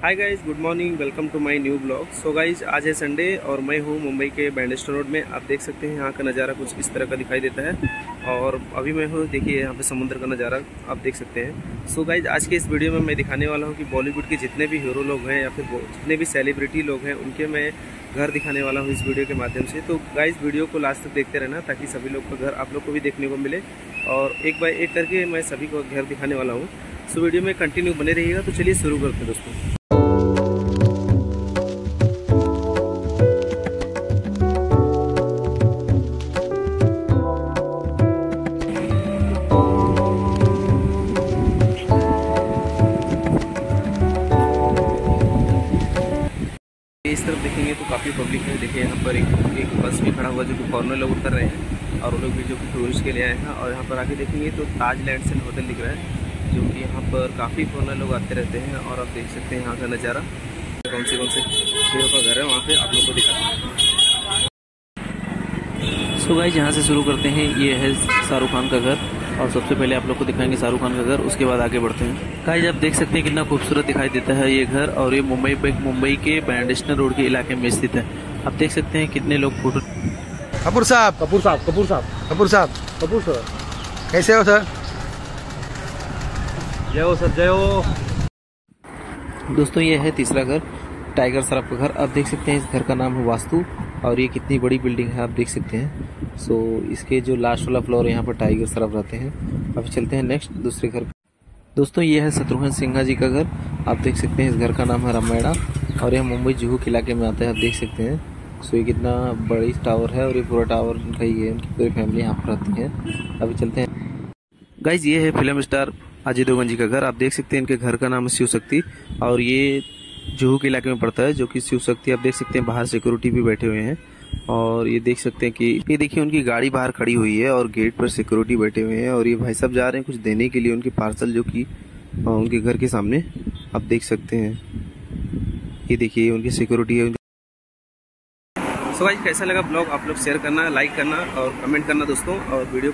Hi guys, good morning, welcome to my new blog. So guys, आज है Sunday और मैं हूँ मुंबई के बैंडेस्टर रोड में। आप देख सकते हैं यहाँ का नज़ारा कुछ इस तरह का दिखाई देता है और अभी मैं हूँ, देखिए यहाँ पे समुद्र का नज़ारा आप देख सकते हैं। सो गाइस, आज के इस वीडियो में मैं दिखाने वाला हूँ कि बॉलीवुड के जितने भी हीरो लोग हैं या फिर जितने भी सेलिब्रिटी लोग हैं उनके मैं घर दिखाने वाला हूँ इस वीडियो के माध्यम से। तो गाइस, वीडियो को लास्ट तक देखते रहना ताकि सभी लोग का घर आप लोग को भी देखने को मिले और एक बाय एक करके मैं सभी को घर दिखाने वाला हूँ। सो वीडियो में कंटिन्यू बने रहिएगा। तो चलिए शुरू करते हैं दोस्तों। इस तरफ देखेंगे तो काफ़ी पब्लिक है। देखिए यहाँ पर एक बस भी खड़ा हुआ जो कि फॉरेनर लोग उतर रहे हैं और वो लोग भी जो कि टूरिस्ट के लिए आए हैं। और यहाँ पर आके देखेंगे तो ताज लैंड्स एंड होटल दिख रहा है जो कि यहाँ पर काफ़ी फॉरेनर लोग आते रहते हैं। और आप देख सकते हैं यहाँ का नज़ारा, कौन से हीरो का घर है वहाँ पे आप लोग को दिखाते हैं। सो गाइस, यहाँ से शुरू करते हैं। ये है शाहरुख खान का घर और सबसे पहले आप लोग को दिखाएंगे शाहरुख खान का घर, उसके बाद आगे बढ़ते हैं। गाइस, आप देख सकते हैं कितना खूबसूरत दिखाई देता है ये घर और ये मुंबई के बैंडेस्टर रोड के इलाके में स्थित है। आप देख सकते हैं कितने लोग फोटो। कपूर साहब कैसे हो सर? जय हो सर, जय हो। दोस्तों, ये है तीसरा घर, टाइगर श्रॉफ का घर। आप देख सकते हैं इस घर का नाम है वास्तु और ये कितनी बड़ी बिल्डिंग है आप देख सकते हैं। सो इसके जो लास्ट वाला फ्लोर है यहाँ पर टाइगर श्रॉफ रहते हैं। अब चलते हैं नेक्स्ट दूसरे घर। दोस्तों, ये है शत्रुघ्न सिन्हा जी का घर। आप देख सकते हैं इस घर का नाम है रामायणा और यह मुंबई जुहू के इलाके में आता है। आप देख सकते हैं। सो ये कितना बड़ी टावर है और ये पूरा टावर का ही है, उनकी पूरी फैमिली यहाँ पर रहती है। अभी चलते हैं। गाइज, ये है फिल्म स्टार अजय देवगन जी का घर। आप देख सकते हैं इनके घर का नाम है शिव शक्ति और ये जुहू के इलाके में पड़ता है जो कि शिव शक्ति। आप देख सकते हैं बाहर सिक्योरिटी भी बैठे हुए हैं और ये देख सकते हैं कि ये देखिए उनकी गाड़ी बाहर खड़ी हुई है और गेट पर सिक्योरिटी बैठे हुए हैं और ये भाई साहब जा रहे हैं कुछ देने के लिए उनके पार्सल जो कि उनके घर के सामने आप देख सकते हैं। ये देखिए उनकी सिक्योरिटी है। सो गाइस, कैसा लगा ब्लॉग आप लोग शेयर करना, लाइक करना और कमेंट करना दोस्तों। और वीडियो